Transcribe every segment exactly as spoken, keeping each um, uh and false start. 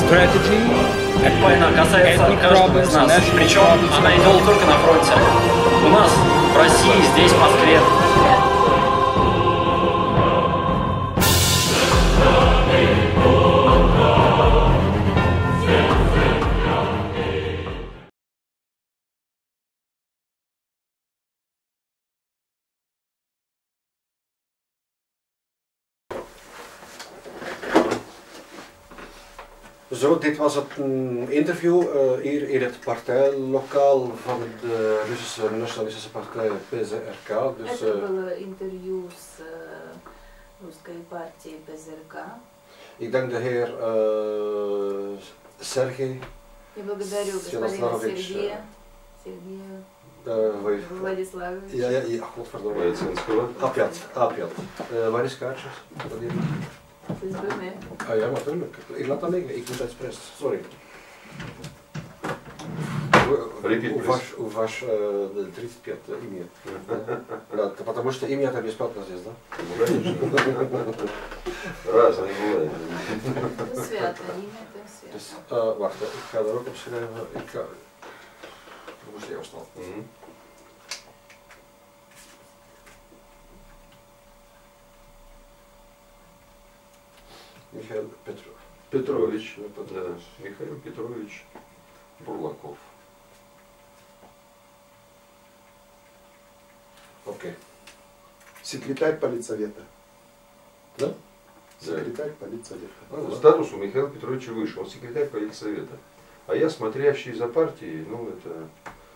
strategy, Война касается каждого из нас, причем она идет не только на фронте. У нас, в России, здесь, в Москве. Zo, dit was het um, interview uh, hier in het partijlokaal van de Russische Nationalistische Partij P Z R K. Dus, Это было интервью с русской партией P Z R K. Ik denk de heer uh, Sergei Я благодарю господина Сергея, Сергея uh, Владиславовича. Ja, ja, ja, godverdomme. Apjat, Apjat. Uh, waar is kaartjes? Het is bij mij. Ah ja, natuurlijk. Ik laat dat liggen, ik moet expres. Sorry. У ваш, у ваш тридцать пять имя. Да, потому что имя это бесплатно здесь, да? Раз, не бывает. Это свято, имя это свято. Wacht, ik ga er ook op schrijven. Ik ga... Ik moest even snel. Михаил Петров. Петрович, да, Михаил Петрович Бурлаков. Окей. Секретарь политсовета. Да? Секретарь политсовета. Ну, статус у Михаила Петровича выше, он секретарь политсовета. А я смотрящий за партией, ну это...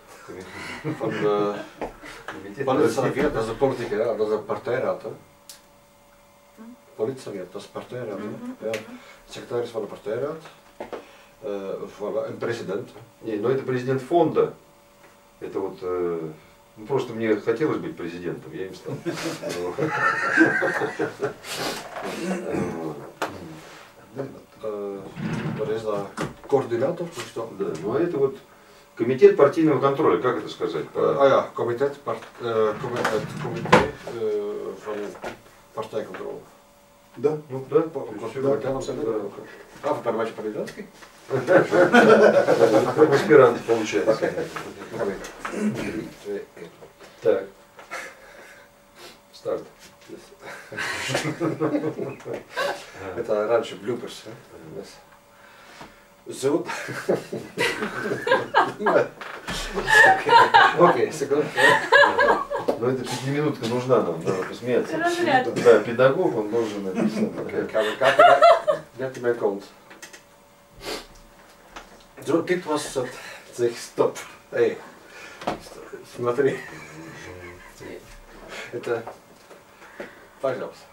Политсовет, dat is de politieke raad, dat is een partijraad. Politiesovjet, dat is partijraad. Mm-hmm. Ja. Secretaris van de partijraad, uh, voilà, en president. Не, но это президент фонда. Это вот, э, ну, просто мне хотелось быть президентом, я им стал. Wat is dat? Coördinator? Да, ну а это вот комитет партийного контроля, как это сказать? Ah ja, comité van partijcontrole. Да, ну да, А, вы понимаете по-итальянски? Как аспирант получается. Так. Старт. Это раньше блюперс. Zo. Окей, секунду. Но эта пятиминутка нужна нам, надо посмеяться. Да, педагог, он должен написать. Gaan we kijken net hij mij komt. Zo, dit was het. Zeg, stop. Hé. Смотри. Это... Пожалуйста.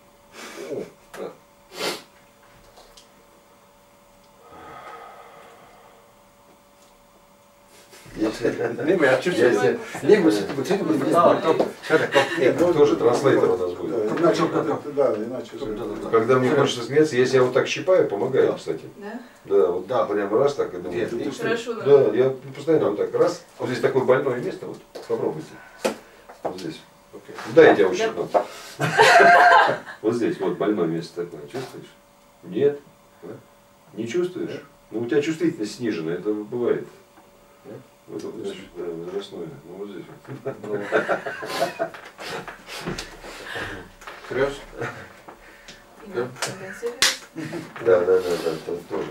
Не, я чувствую. Не, мы с этим будем Это тоже транслейтер у нас будет. Иначе, да, иначе. Когда мне хочется смеяться, если я вот так щипаю, помогает, кстати. Да? Да, вот да, прямо раз так и думаю. Хорошо, да, я постоянно вот так раз. Вот здесь такое больное место, вот попробуйте. Вот здесь. Да, я тебя ущипну. Вот здесь вот больное место такое. Чувствуешь? Нет? Не чувствуешь? Ну у тебя чувствительность снижена, это бывает. Вот, вот здесь, да, возрастное. Ну вот здесь. Serieus? Да, да, да, да, dat тоже.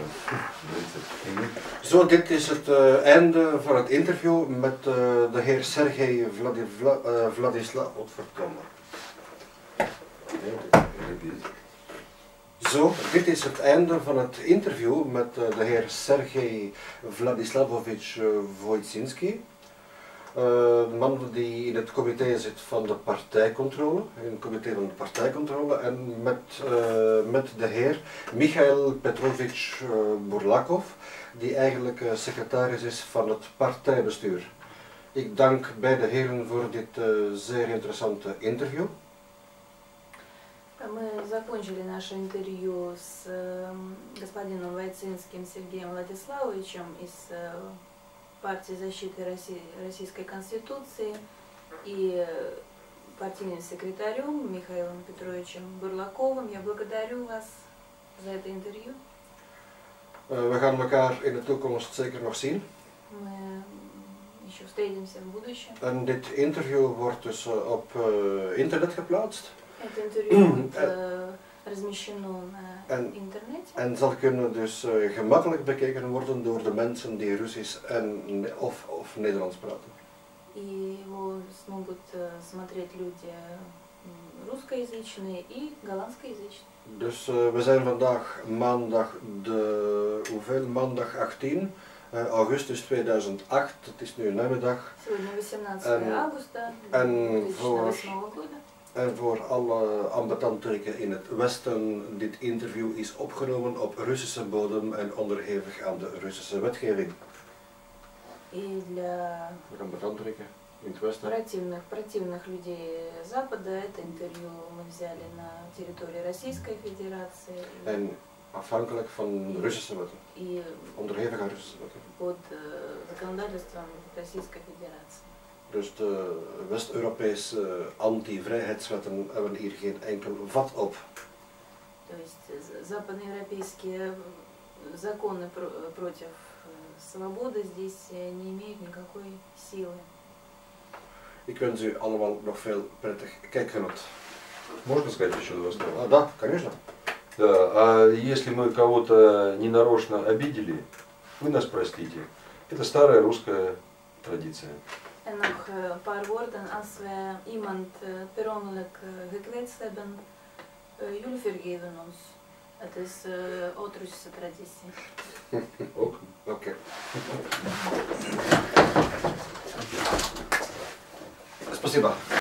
Zo, dit is het uh, einde van het interview met uh, de heer Sergei Vladi Vla uh, Vladislav. Wat verdomme. Zo, dit is het einde van het interview met uh, de heer Sergei Vladislavovich uh, Voitsinski. Uh, de man die in het comité zit van de partijcontrole, in het comité van de partijcontrole, en met, uh, met de heer Michail Petrovich uh, Burlakov, die eigenlijk uh, secretaris is van het partijbestuur. Ik dank beide heren voor dit uh, zeer interessante interview. Мы закончили наше интервью с господином Войцинским Сергеем Владиславовичем из партии защиты Российской Конституции и партийным секретарем Михаилом Петровичем Бурлаковым. Я благодарю вас за это интервью. Uh, we gaan elkaar in de toekomst zeker nog zien. Мы еще встретимся в будущем. En dit interview wordt dus uh, op uh, internet geplaatst. Это интервью будет э, размещено на En- интернете. En zal kunnen dus uh, gemakkelijk bekeken worden door de mensen die Russisch en, of, of Nederlands praten. И его смогут э, смотреть люди м, русскоязычные и голландскоязычные. Dus uh, we zijn vandaag maandag de, hoeveel? Maandag achttien uh, augustus tweeduizend acht, het is nu namiddag. Сегодня восемнадцатое En- августа en две тысячи voor- восьмого года. En voor alle ambetantrijken in het Westen, dit interview is opgenomen op Russische bodem en onderhevig aan de Russische wetgeving. И для Voor ambetantrijken in het Westen. противных, противных людей Запада это интервью мы взяли на территории Российской Федерации En afhankelijk van Russische wetten, и onderhevig aan Russische wetten. под э, законодательством Российской Федерации. Dus de West-Europese anti-vrijheidswetten hebben hier geen enkel vat op. То есть з- западноевропейские законы про- против э, свободы здесь э, не имеют никакой силы. Ik wens u allemaal nog veel prettig kijkgenot. Можно сказать еще два слова? Ah, да, конечно. Да, а если мы кого-то ненарочно обидели, вы нас простите. Это старая русская tradícia. En nog eh, een paar woorden. Als we iemand eh, per ongeluk eh, gekwetst hebben, eh, jullie vergeven ons. Het is eh Oost-Russische traditie. Ок. Oké. Спасибо.